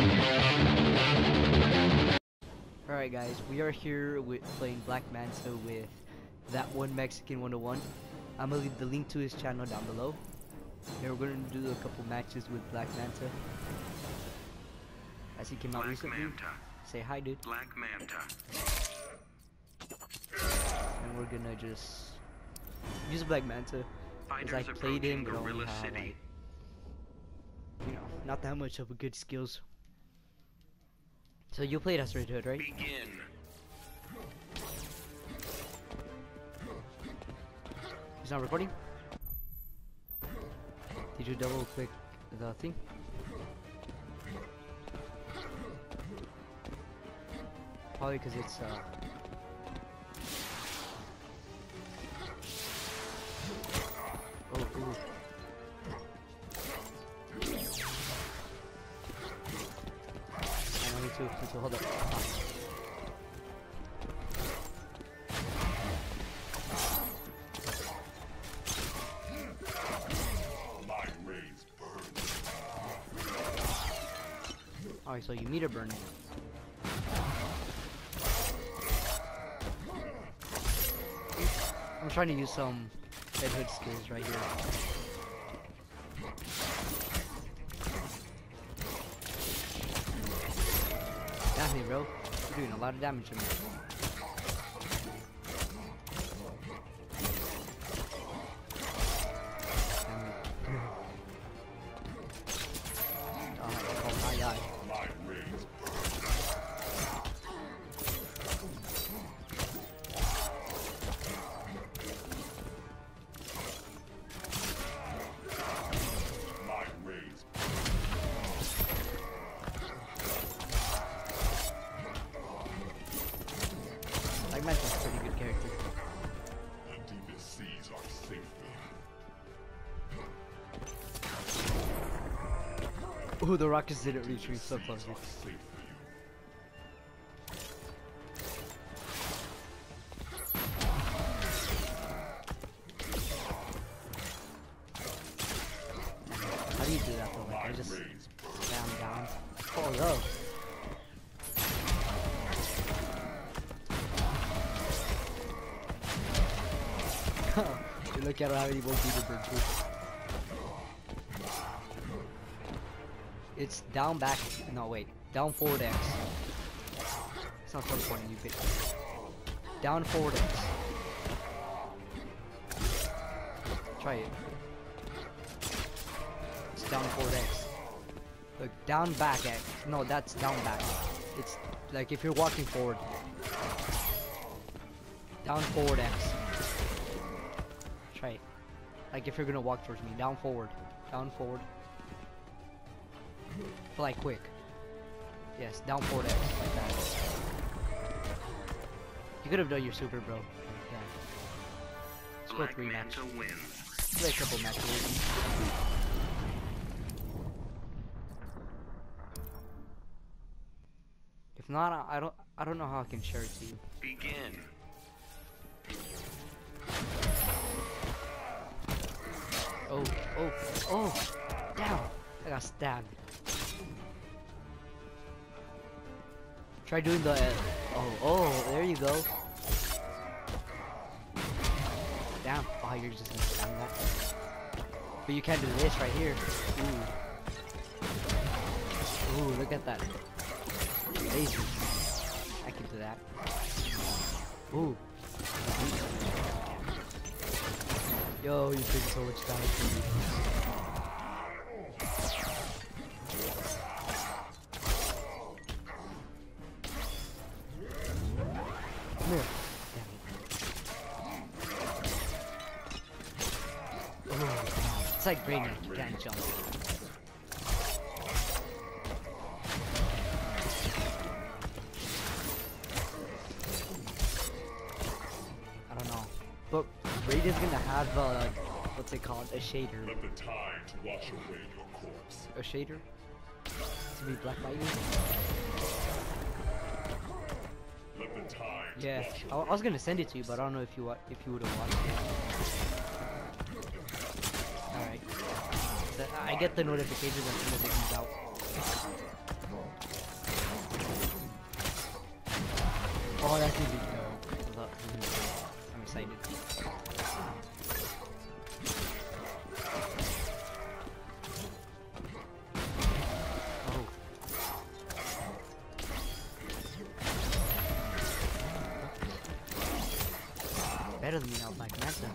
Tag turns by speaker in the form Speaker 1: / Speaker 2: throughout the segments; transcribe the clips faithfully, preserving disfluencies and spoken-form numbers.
Speaker 1: Alright guys, we are here with playing Black Manta with that one Mexican one oh one. I'm gonna leave the link to his channel down below. And we're gonna do a couple matches with Black Manta. As he came out
Speaker 2: Black
Speaker 1: recently.
Speaker 2: Manta.
Speaker 1: Say hi, dude.
Speaker 2: Black Manta.
Speaker 1: And we're gonna just use Black Manta. Because I
Speaker 2: Fighters
Speaker 1: played him, but
Speaker 2: approaching
Speaker 1: only
Speaker 2: Gorilla
Speaker 1: have,
Speaker 2: City.
Speaker 1: like, you know, not that much of a good skills. So you played as Red Hood, right?
Speaker 2: Begin.
Speaker 1: He's not recording? Did you double click the thing? Probably because it's uh oh, ooh. I know, me too, me too, hold up. Alright, so you meter burning. I'm trying to use some Red Hood skills right here. Damn it, bro. You're doing a lot of damage to me. Damn it. Oh, oh my god. Like Manta's a pretty good character.
Speaker 3: The deepest seas are safe for you.
Speaker 1: Ooh, the rockets didn't reach me so close.
Speaker 3: Seas are safe for you.
Speaker 1: How do you do that though? Like, I just
Speaker 3: Raise
Speaker 1: down, down. Oh, no. Look at how many more people burn too. It's down, back. No, wait. Down, forward, X. It's not teleporting you, bitch. Down, forward, X. Try it. It's down, forward, X. Look, down, back, X. No, that's down, back. It's like if you're walking forward. Down, forward, X. Try it. Like if you're gonna walk towards me. Down, forward. Down, forward. But like quick. Yes, down, forward, X. Like that. You could have done your super, bro. Yeah. Let's go
Speaker 2: Black
Speaker 1: three match.
Speaker 2: Manta wins.
Speaker 1: Play a couple matches. If not, I I don't. I don't know how I can share it to you.
Speaker 2: Begin.
Speaker 1: Oh, oh, oh! Damn! I got stabbed. Try doing the. Uh, oh, oh! There you go. Damn! Oh, you're just gonna spam that. But you can't do this right here. Ooh. Ooh! Look at that. Lazy. I can do that. Ooh. Yo, you're taking so much damage from me. Come here. Damn it. Oh, it's like Brainiac, you can't jump. I don't know. But Raid is gonna have uh, what's it called? A shader.
Speaker 3: Let the tides wash away your corpse.
Speaker 1: A shader? To be Black Lightning?
Speaker 3: Let the tides
Speaker 1: Yeah.
Speaker 3: wash
Speaker 1: I, I was gonna send it to you, but I don't know if you wa if you would have watched it. Alright. I get the notifications as soon as it comes out. Oh, that's gonna be dope. I love- I'm excited. Oh. Better than me now, Black Manta.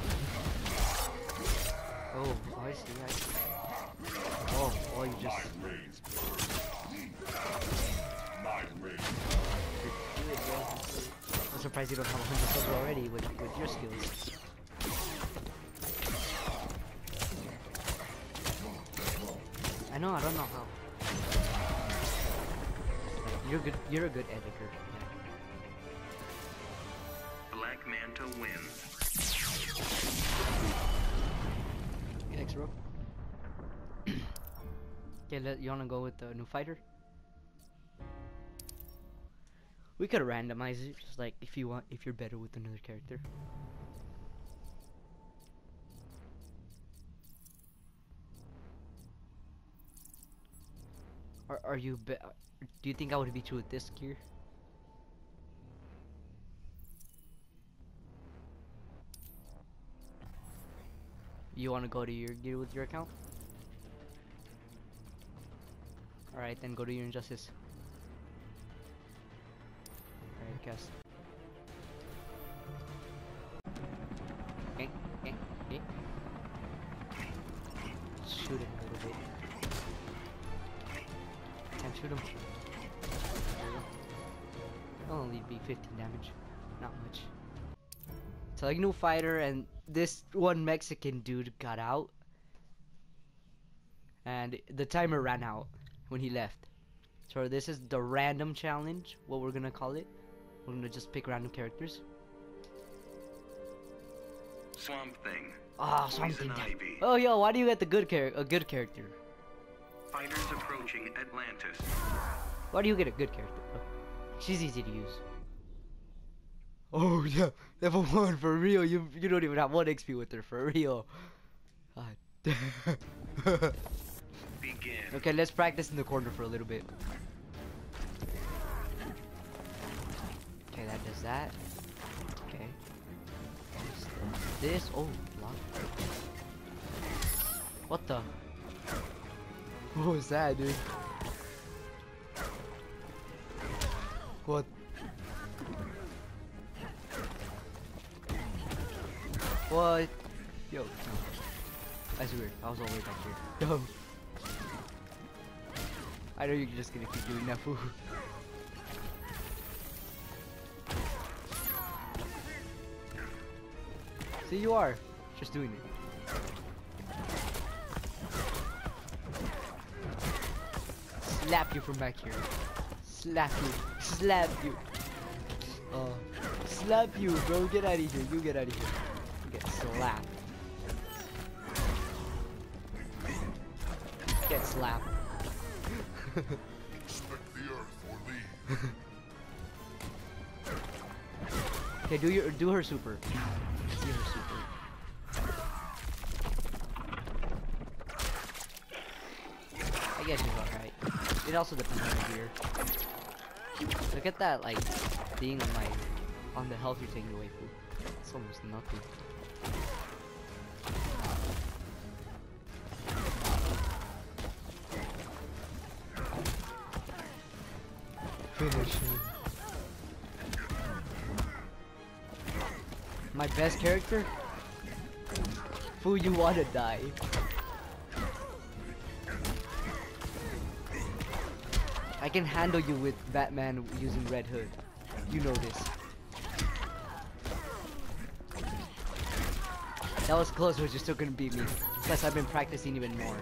Speaker 1: Oh, oh, I see, I see. Oh, oh, you just...
Speaker 3: My rays burn. My rays.
Speaker 1: You're good, bro. I'm surprised you don't have one hundred silver already with, with your skills. I know, I don't know how. You're good, you're a good editor.
Speaker 2: Black Manta wins.
Speaker 1: Thanks, bro. Okay, let, you wanna go with the new fighter? We could randomize it, just like if you want, if you're better with another character. Are are you be? Do you think I would beat you with this gear? You wanna go to your gear with your account? Alright, then go to your injustice. Alright, guess. Okay, okay, okay. Shoot him a little bit. Can't shoot him. There we go. It'll only be fifteen damage. Not much. So like new fighter, and this one Mexican dude got out. And the timer ran out when he left. So this is the random challenge, what we're gonna call it. We're gonna just pick random characters.
Speaker 2: Swamp Thing.
Speaker 1: Ah,
Speaker 2: Poison
Speaker 1: something.
Speaker 2: Ivy.
Speaker 1: Oh, yo, why do you get the good char- a good character?
Speaker 2: Fighters approaching Atlantis.
Speaker 1: Why do you get a good character, bro? She's easy to use. Oh yeah, level one for real. You you don't even have one X P with her for real. God damn.
Speaker 2: Begin.
Speaker 1: Okay, let's practice in the corner for a little bit. Okay, that does that. Okay. This. Oh, block. What the? What was that, dude? What? What? Yo. That's weird. I was all the way back here. Yo. I know you're just gonna keep doing that, fool. See, you are. Just doing it. Slap you from back here. Slap you. Slap you. Oh. Slap you, bro. Get out of here. You get out of here. You get slapped. Get slapped.
Speaker 3: Respect the earth or leave.
Speaker 1: Okay, do your do her super. Do her super. I guess she's alright. It also depends on the gear. Look at that, like, thing on my on the health you're taking away, fool. It's almost nothing. Finish him. My best character? Fool, you wanna die. I can handle you with Batman using Red Hood. You know this. That was close, but you're still gonna beat me. Plus, I've been practicing even more.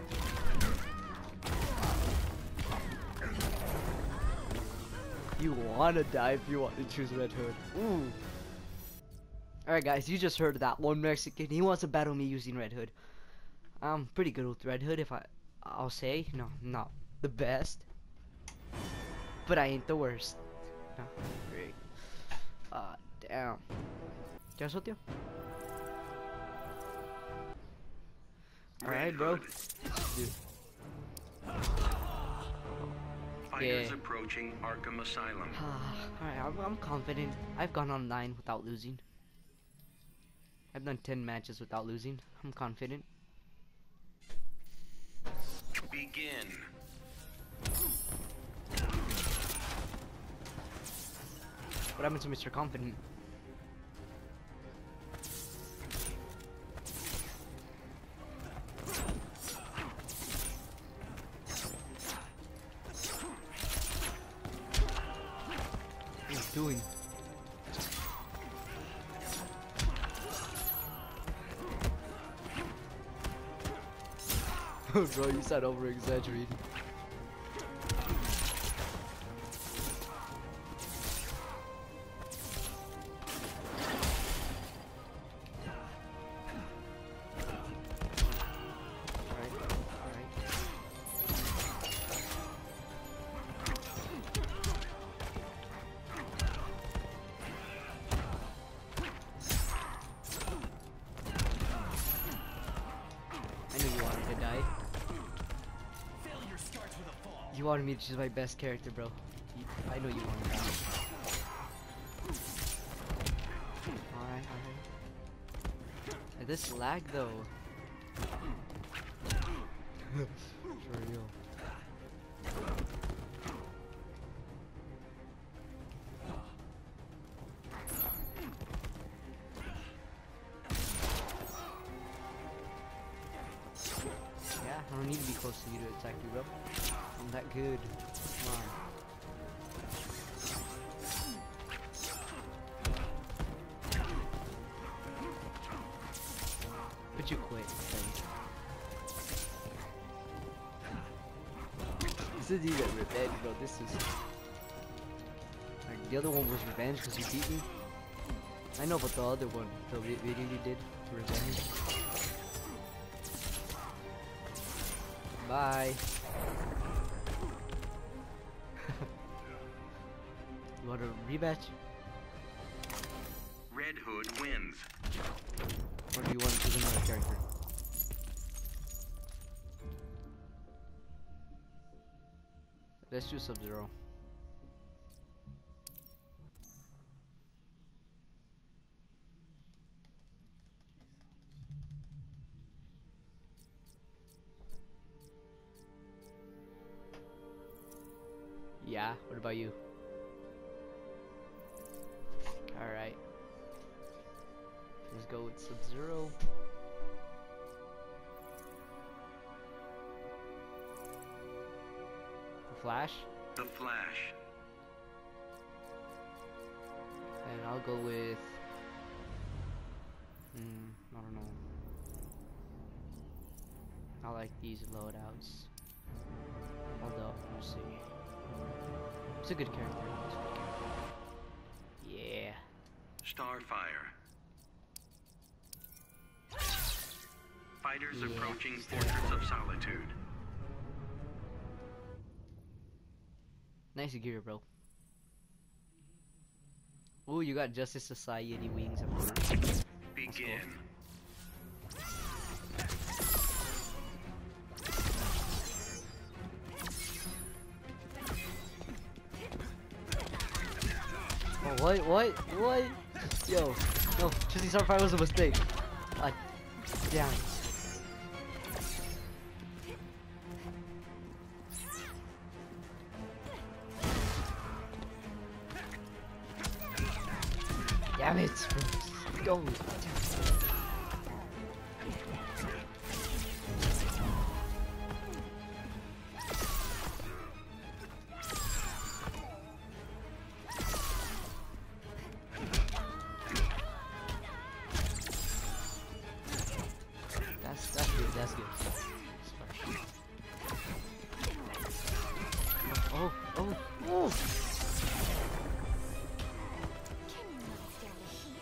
Speaker 1: You wanna die if you want to choose Red Hood. Ooh. Alright guys, you just heard that one Mexican. He wants to battle me using Red Hood. I'm pretty good with Red Hood, if I... I'll say. No, not the best. But I ain't the worst. No, great. Ah, uh, damn. ¿Qué haces, tío? Alright, bro. Dude.
Speaker 2: Fighters
Speaker 1: Yeah.
Speaker 2: approaching Arkham Asylum.
Speaker 1: Alright, I'm, I'm confident. I've gone online without losing. I've done ten matches without losing. I'm confident.
Speaker 2: Begin.
Speaker 1: What happened to Mister Confident? What are you doing? Oh, bro, you sound over exaggerating. Alright, alright. I knew you wanted to die. You wanted me to choose my best character, bro. You, I know you wanted that. Alright, alright. This lag though. For real. Yeah, I don't need to be close to you to attack you, bro. I'm that good. Come on. But you quit. Then. This is even revenge, bro. This is like the other one was revenge because you beat me. I know, but the other one, the vi- video you did, revenge. Bye. You want a rematch?
Speaker 2: Red Hood wins.
Speaker 1: Or do you want to choose another character? Let's choose Sub-Zero. Yeah, what about you? Alright. Let's go with Sub-Zero. The Flash?
Speaker 2: The Flash.
Speaker 1: And I'll go with... Hmm, I don't know. I like these loadouts. Hold up, let's see. It's a good character. It's a good character. Yeah.
Speaker 2: Starfire. Fighters
Speaker 1: Yeah,
Speaker 2: approaching
Speaker 1: Starfire.
Speaker 2: Fortress of Solitude.
Speaker 1: Nice gear, bro. Ooh, you got Justice Society wings up there.
Speaker 2: Begin.
Speaker 1: Oh, what? What? What? Yo, no, choosing Starfire was a mistake. God damn it. Damn it, bro. Go. That's that's good. That's good. Oh, oh, oh!
Speaker 4: Can you not stand the heat?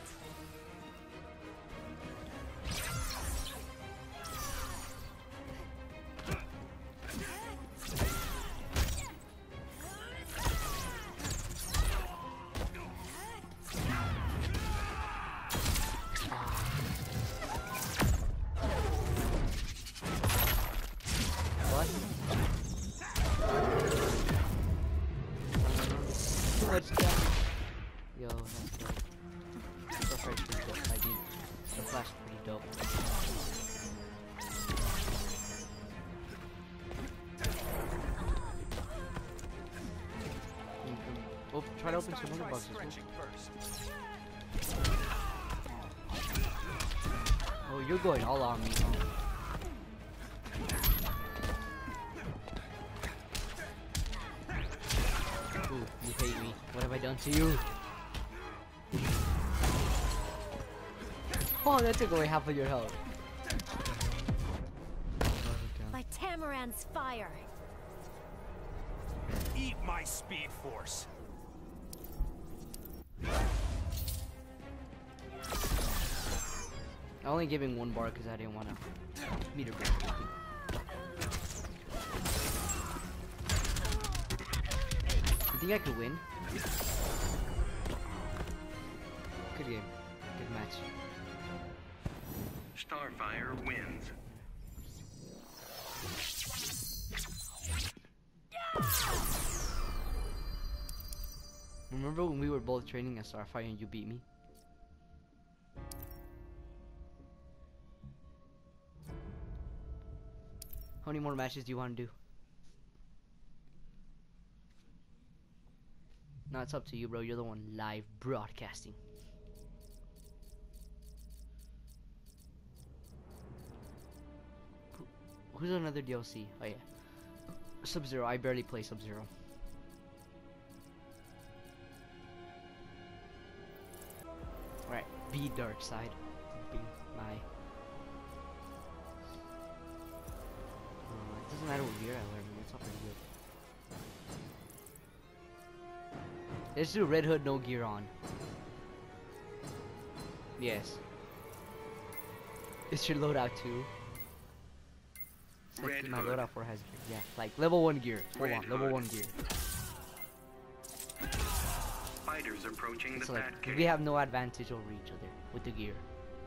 Speaker 1: What? try to open some other boxes. Oh, you're going all on me, huh? Ooh, you hate me. What have I done to you? Oh, that took away half of your health.
Speaker 4: By Tamaran's fire.
Speaker 5: Eat my speed force.
Speaker 1: I'm only giving one bar because I didn't want to meter break. You think I could win? Good game. Good match.
Speaker 2: Starfire wins.
Speaker 1: Remember when we were both training at Starfire and you beat me? How many more matches do you want to do? No, it's up to you, bro. You're the one live broadcasting. Who- Who's another D L C? Oh yeah, Sub-Zero. I barely play Sub-Zero. Alright, be dark side. Be my. Uh, it doesn't matter what gear I learn. It's all pretty good. Let's do Red Hood, no gear on. Yes. It's your loadout too. It's like
Speaker 2: Red
Speaker 1: my
Speaker 2: Hood.
Speaker 1: loadout four has gear. Yeah, like level one gear. Hold
Speaker 2: Red
Speaker 1: on, level
Speaker 2: Hood.
Speaker 1: one gear.
Speaker 2: Fighters approaching
Speaker 1: It's
Speaker 2: the
Speaker 1: like
Speaker 2: Batcave.
Speaker 1: we have no advantage over each other with the gear.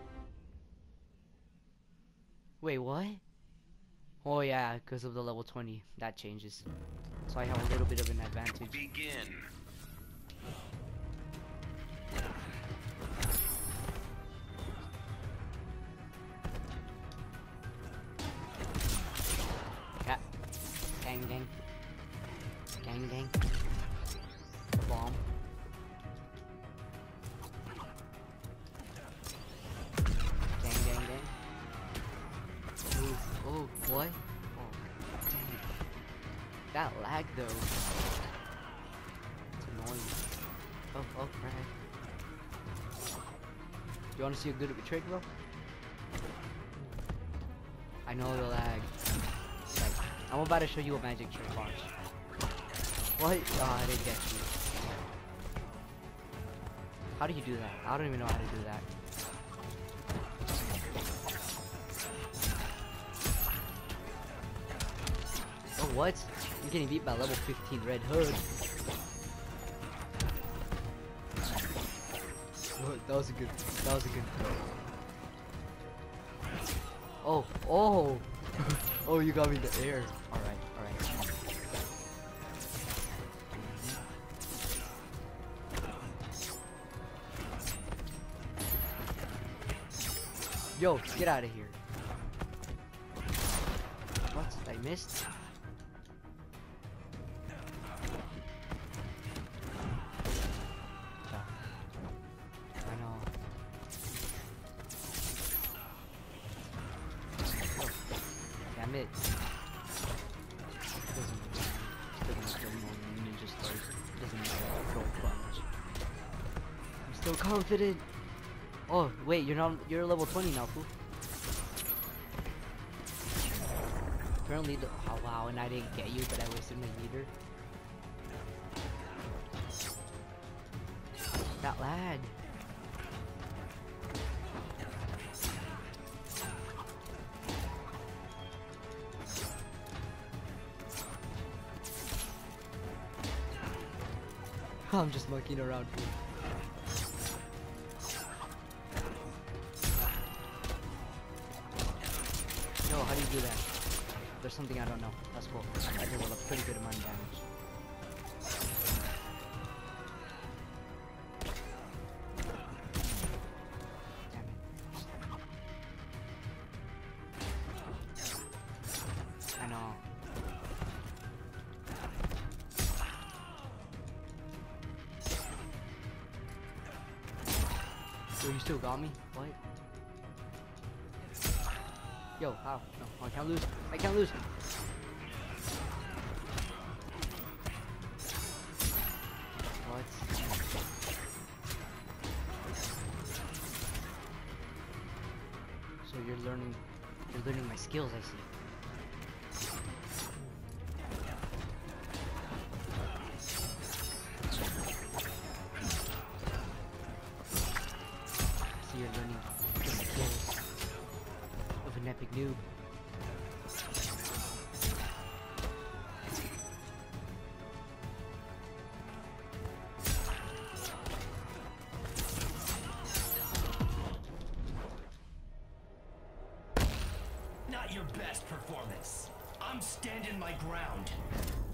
Speaker 1: Wait, what? Oh yeah, because of the level twenty, that changes. So I have a little bit of an advantage.
Speaker 2: Begin.
Speaker 1: Cat. Gang gang. Gang gang. The bomb. Gang gang gang. Oh, oh, what? Oh, dang it. That lag though. It's annoying. Oh, oh, right. You wanna see a good trick, bro? I know the lag. Like, I'm about to show you a magic trick, watch. What? Oh, I didn't get you. How do you do that? I don't even know how to do that. Oh, what? You're getting beat by level fifteen Red Hood. Oh, that was a good, that was a good throw. Oh, oh! Oh, you got me in the air. Alright, alright. Yo, get out of here. What? I missed? I know. Oh, damn it. Doesn't doesn't kill more than ninja stars. Doesn't matter. Throw a punch. I'm still confident. Oh wait, you're not. You're level twenty now, fool. Apparently, the, oh wow, and I didn't get you, but I wasted my meter. That lag. I'm just mucking around, fool. No, how do you do that? There's something I don't know. That's cool. I did a pretty good amount of damage. Damn it. I know. Oh, you still got me? What? Yo, how? No, I can't lose. I can't lose. What? So you're learning, you're learning my skills, I see. So you're learning the skills of an epic noob.
Speaker 5: Not your best performance. I'm standing my ground.